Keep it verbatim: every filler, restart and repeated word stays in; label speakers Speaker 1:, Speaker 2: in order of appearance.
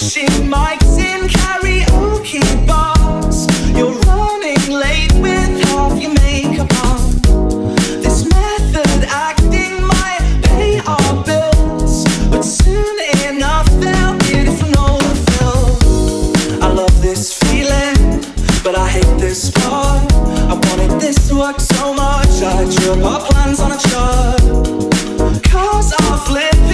Speaker 1: Flashing mics in karaoke bars. You're running late with half your makeup on. This method acting might pay our bills, but soon enough they'll get it from no fill. I love this feeling, but I hate this part. I wanted this to work so much, I drew up our plans on a chart. Cars are flipping